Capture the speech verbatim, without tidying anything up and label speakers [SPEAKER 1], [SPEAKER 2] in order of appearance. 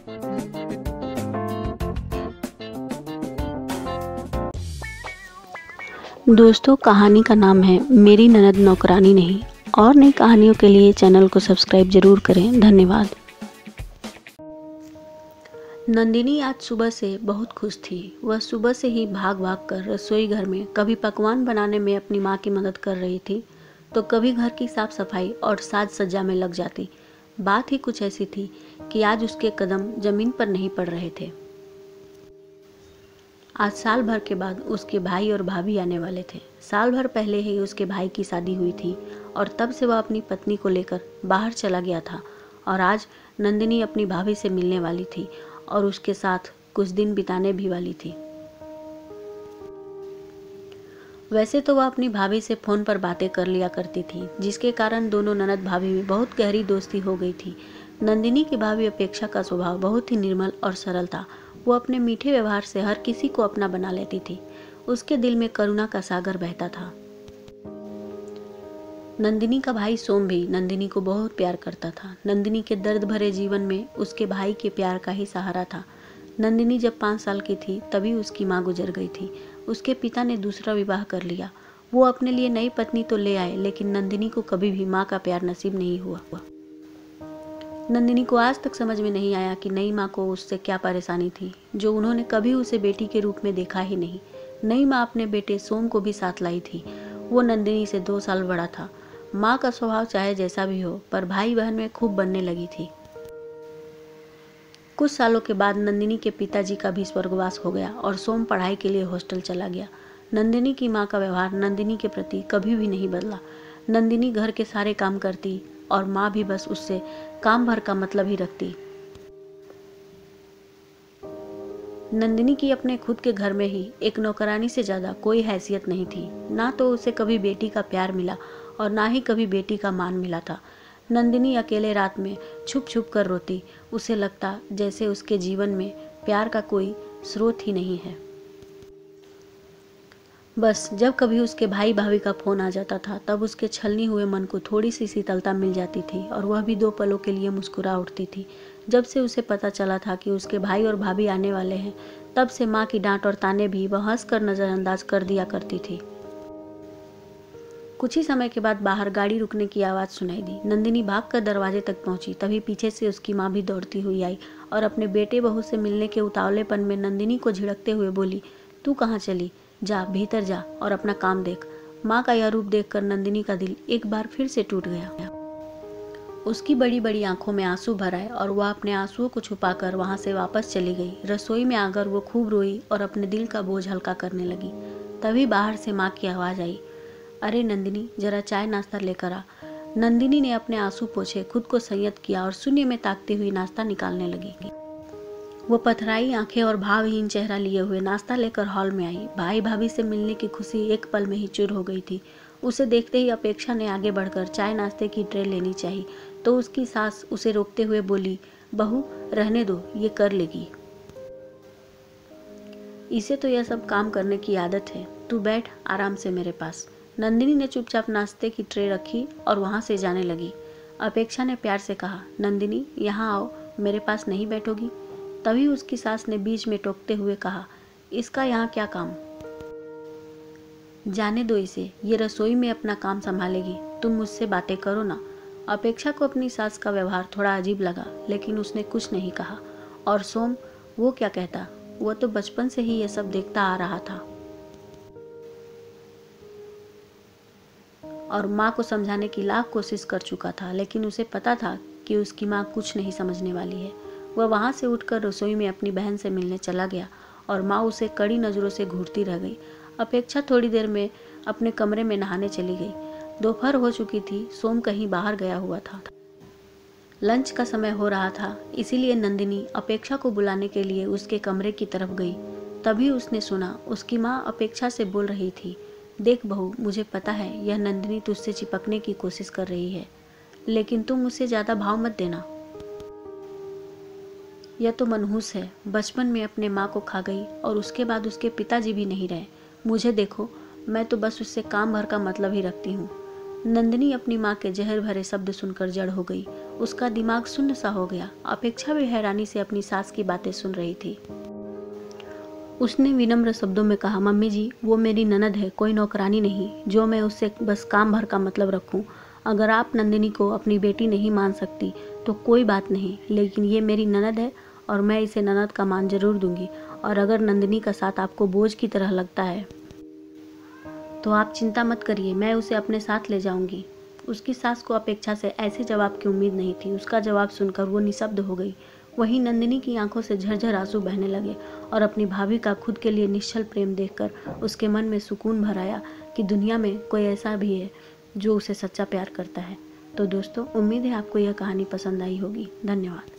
[SPEAKER 1] दोस्तों, कहानी का नाम है मेरी ननद नौकरानी नहीं। और नई कहानियों के लिए चैनल को सब्सक्राइब जरूर करें। धन्यवाद। नंदिनी आज सुबह से बहुत खुश थी। वह सुबह से ही भाग भाग कर रसोई घर में कभी पकवान बनाने में अपनी माँ की मदद कर रही थी, तो कभी घर की साफ सफाई और साज सज्जा में लग जाती। बात ही कुछ ऐसी थी कि आज उसके कदम जमीन पर नहीं पड़ रहे थे। आज साल भर के बाद उसके भाई और भाभी आने वाले थे। साल भर पहले ही उसके भाई की शादी हुई थी और तब से वह अपनी पत्नी को लेकर बाहर चला गया था। और आज नंदिनी अपनी भाभी से मिलने वाली थी और उसके साथ कुछ दिन बिताने भी वाली थी। वैसे तो वह अपनी भाभी से फ़ोन पर बातें कर लिया करती थी, जिसके कारण दोनों ननद भाभी में बहुत गहरी दोस्ती हो गई थी। नंदिनी की भाभी अपेक्षा का स्वभाव बहुत ही निर्मल और सरल था। वो अपने मीठे व्यवहार से हर किसी को अपना बना लेती थी। उसके दिल में करुणा का सागर बहता था। नंदिनी का भाई सोम भी नंदिनी को बहुत प्यार करता था। नंदिनी के दर्द भरे जीवन में उसके भाई के प्यार का ही सहारा था। नंदिनी जब पाँच साल की थी तभी उसकी माँ गुजर गई थी। उसके पिता ने दूसरा विवाह कर लिया। वो अपने लिए नई पत्नी तो ले आए, लेकिन नंदिनी को कभी भी माँ का प्यार नसीब नहीं हुआ। नंदिनी को आज तक समझ में नहीं आया कि नई माँ को उससे क्या परेशानी थी, जो उन्होंने कभी उसे बेटी के रूप में देखा ही नहीं। नई माँ अपने बेटे सोम को भी साथ लाई थी। वो नंदिनी से दो साल बड़ा था। माँ का स्वभाव चाहे जैसा भी हो, पर भाई बहन में खूब बनने लगी थी। कुछ सालों के बाद नंदिनी के पिताजी का भी स्वर्गवास हो गया और सोम पढ़ाई के लिए हॉस्टल चला गया। नंदिनी की माँ का व्यवहार नंदिनी के प्रति कभी भी नहीं बदला। नंदिनी घर के सारे काम करती और माँ भी बस उससे काम भर का मतलब ही रखती। नंदिनी की अपने खुद के घर में ही एक नौकरानी से ज्यादा कोई हैसियत नहीं थी। ना तो उसे कभी बेटी का प्यार मिला और ना ही कभी बेटी का मान मिला था। नंदिनी अकेले रात में छुप छुप कर रोती। उसे लगता जैसे उसके जीवन में प्यार का कोई स्रोत ही नहीं है। बस जब कभी उसके भाई भाभी का फोन आ जाता था, तब उसके छलनी हुए मन को थोड़ी सी शीतलता मिल जाती थी और वह भी दो पलों के लिए मुस्कुरा उठती थी। जब से उसे पता चला था कि उसके भाई और भाभी आने वाले हैं, तब से माँ की डांट और ताने भी वह हंसकर नजरअंदाज कर दिया करती थी। कुछ ही समय के बाद बाहर गाड़ी रुकने की आवाज़ सुनाई दी। नंदिनी भागकर दरवाजे तक पहुंची। तभी पीछे से उसकी माँ भी दौड़ती हुई आई और अपने बेटे बहू से मिलने के उतावलेपन में नंदिनी को झिड़कते हुए बोली, तू कहाँ चली? जा भीतर जा और अपना काम देख। माँ का यह रूप देखकर नंदिनी का दिल एक बार फिर से टूट गया। उसकी बड़ी बड़ी आंखों में आंसू भर आए और वह अपने आंसुओं को छुपाकर वहां से वापस चली गई। रसोई में आकर वो खूब रोई और अपने दिल का बोझ हल्का करने लगी। तभी बाहर से माँ की आवाज़ आई, अरे नंदिनी, जरा चाय नाश्ता लेकर आ। नंदिनी ने अपने आंसू पोंछे, खुद को संयत किया और शून्य में ताकती हुई नाश्ता निकालने लगी। वो पथराई आंखें और भावहीन चेहरा लिए हुए नाश्ता लेकर हॉल में आई। भाई भाभी से मिलने की खुशी एक पल में ही चूर हो गई थी। उसे देखते ही अपेक्षा ने आगे बढ़कर चाय नाश्ते की ट्रे लेनी चाहिए, तो उसकी सास उसे रोकते हुए बोली, बहू रहने दो, ये कर लेगी। इसे तो यह सब काम करने की आदत है। तू बैठ आराम से मेरे पास। नंदिनी ने चुपचाप नाश्ते की ट्रे रखी और वहां से जाने लगी। अपेक्षा ने प्यार से कहा, नंदिनी यहाँ आओ, मेरे पास नहीं बैठोगी? तभी उसकी सास ने बीच में टोकते हुए कहा, इसका यहाँ क्या काम? जाने दो इसे, ये रसोई में अपना काम संभालेगी, तुम मुझसे बातें करो ना। अपेक्षा को अपनी सास का व्यवहार थोड़ा अजीब लगा, लेकिन उसने कुछ नहीं कहा। और सोम, वो क्या कहता? वो तो बचपन से ही ये सब देखता आ रहा था और माँ को समझाने की लाख कोशिश कर चुका था, लेकिन उसे पता था कि उसकी माँ कुछ नहीं समझने वाली है। वह वहाँ से उठकर रसोई में अपनी बहन से मिलने चला गया और माँ उसे कड़ी नज़रों से घूरती रह गई। अपेक्षा थोड़ी देर में अपने कमरे में नहाने चली गई। दोपहर हो चुकी थी। सोम कहीं बाहर गया हुआ था। लंच का समय हो रहा था, इसीलिए नंदिनी अपेक्षा को बुलाने के लिए उसके कमरे की तरफ गई। तभी उसने सुना उसकी माँ अपेक्षा से बोल रही थी, देख बहू, मुझे पता है यह नंदिनी तुझसे चिपकने की कोशिश कर रही है, लेकिन तुम उसे ज़्यादा भाव मत देना। यह तो मनहूस है, बचपन में अपने माँ को खा गई और उसके बाद उसके पिताजी भी नहीं रहे। मुझे देखो, मैं तो बस उससे काम भर का मतलब ही रखती हूँ। नंदिनी अपनी माँ के जहर भरे शब्द सुनकर जड़ हो गई। उसका दिमाग शून्य सा हो गया। अपेक्षा भी हैरानी से अपनी सास की बातें सुन रही थी। उसने विनम्र शब्दों में कहा, मम्मी जी, वो मेरी ननद है, कोई नौकरानी नहीं जो मैं उससे बस काम भर का मतलब रखूं। अगर आप नंदिनी को अपनी बेटी नहीं मान सकती तो कोई बात नहीं, लेकिन ये मेरी ननद है और मैं इसे ननद का मान जरूर दूंगी। और अगर नंदिनी का साथ आपको बोझ की तरह लगता है तो आप चिंता मत करिए, मैं उसे अपने साथ ले जाऊंगी। उसकी सास को अपेक्षा से ऐसे जवाब की उम्मीद नहीं थी। उसका जवाब सुनकर वो निशब्द हो गई। वहीं नंदिनी की आंखों से झरझर आंसू बहने लगे और अपनी भाभी का खुद के लिए निश्चल प्रेम देखकर उसके मन में सुकून भर आया कि दुनिया में कोई ऐसा भी है जो उसे सच्चा प्यार करता है। तो दोस्तों, उम्मीद है आपको यह कहानी पसंद आई होगी। धन्यवाद।